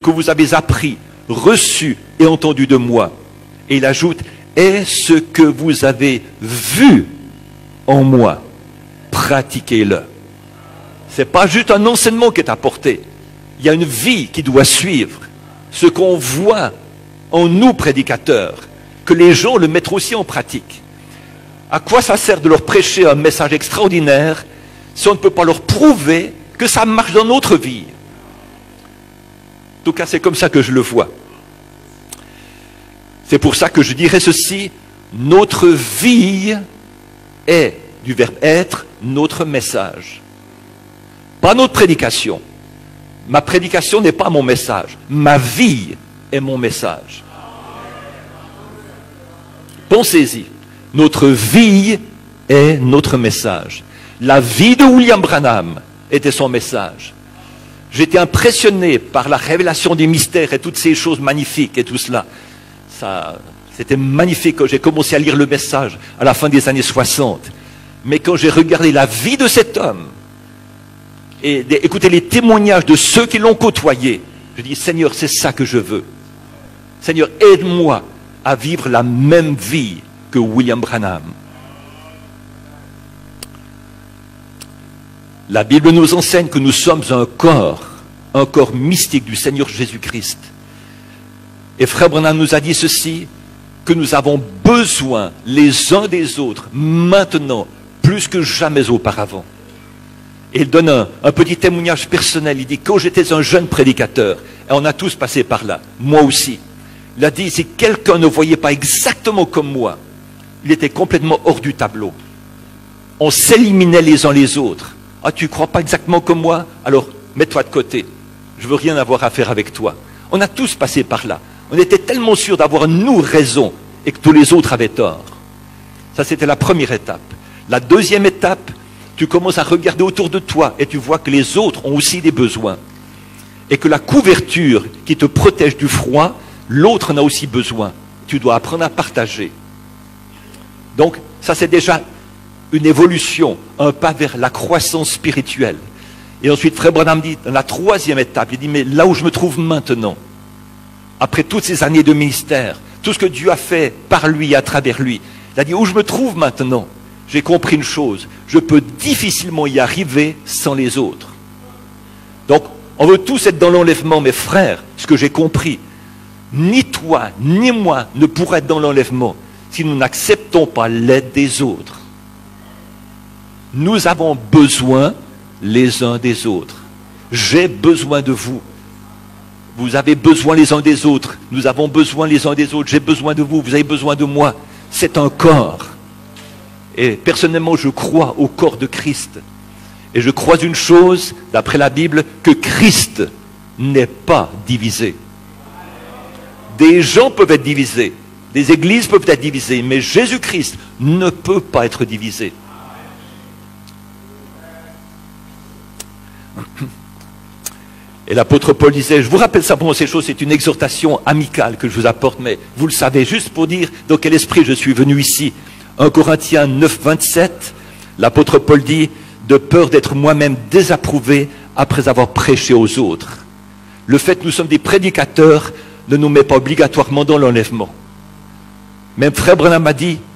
que vous avez appris, reçu et entendu de moi. Et il ajoute, est ce que vous avez vu en moi. Pratiquez-le. Ce n'est pas juste un enseignement qui est apporté. Il y a une vie qui doit suivre. Ce qu'on voit en nous, prédicateurs, que les gens le mettent aussi en pratique. À quoi ça sert de leur prêcher un message extraordinaire si on ne peut pas leur prouver que ça marche dans notre vie? En tout cas, c'est comme ça que je le vois. C'est pour ça que je dirais ceci, notre vie est, du verbe être, notre message. Pas notre prédication. Ma prédication n'est pas mon message. Ma vie est mon message. Pensez-y. Notre vie est notre message. La vie de William Branham était son message. J'étais impressionné par la révélation des mystères et toutes ces choses magnifiques et tout cela. C'était magnifique quand j'ai commencé à lire le message à la fin des années 60. Mais quand j'ai regardé la vie de cet homme et écouté les témoignages de ceux qui l'ont côtoyé, je dis, Seigneur, c'est ça que je veux. Seigneur, aide-moi à vivre la même vie que William Branham. La Bible nous enseigne que nous sommes un corps mystique du Seigneur Jésus-Christ. Et Frère Branham nous a dit ceci, que nous avons besoin les uns des autres, maintenant, plus que jamais auparavant. Et il donne un petit témoignage personnel. Il dit, quand j'étais un jeune prédicateur, et on a tous passé par là, moi aussi, il a dit, si quelqu'un ne voyait pas exactement comme moi, il était complètement hors du tableau. On s'éliminait les uns les autres. Ah, tu ne crois pas exactement comme moi? Alors, mets-toi de côté. Je ne veux rien avoir à faire avec toi. On a tous passé par là. On était tellement sûrs d'avoir nous raison et que tous les autres avaient tort. Ça, c'était la première étape. La deuxième étape, tu commences à regarder autour de toi et tu vois que les autres ont aussi des besoins. Et que la couverture qui te protège du froid, l'autre en a aussi besoin. Tu dois apprendre à partager. Donc, ça c'est déjà une évolution, un pas vers la croissance spirituelle. Et ensuite, Frère Branham dit, dans la troisième étape, il dit, mais là où je me trouve maintenant, après toutes ces années de ministère, tout ce que Dieu a fait par lui et à travers lui, il a dit, où je me trouve maintenant, j'ai compris une chose, je peux difficilement y arriver sans les autres. Donc, on veut tous être dans l'enlèvement, mes frères, ce que j'ai compris, ni toi, ni moi ne pourrons être dans l'enlèvement si nous n'acceptons pas l'aide des autres. Nous avons besoin les uns des autres. J'ai besoin de vous. Vous avez besoin les uns des autres. Nous avons besoin les uns des autres. J'ai besoin de vous. Vous avez besoin de moi. C'est un corps. Et personnellement, je crois au corps de Christ. Et je crois une chose, d'après la Bible, que Christ n'est pas divisé. Des gens peuvent être divisés. Des églises peuvent être divisées. Mais Jésus-Christ ne peut pas être divisé. Et l'apôtre Paul disait, je vous rappelle simplement ces choses, c'est une exhortation amicale que je vous apporte, mais vous le savez, juste pour dire dans quel esprit je suis venu ici. 1 Corinthiens 9, 27, l'apôtre Paul dit, de peur d'être moi-même désapprouvé après avoir prêché aux autres. Le fait que nous sommes des prédicateurs ne nous met pas obligatoirement dans l'enlèvement. Même Frère Branham a dit,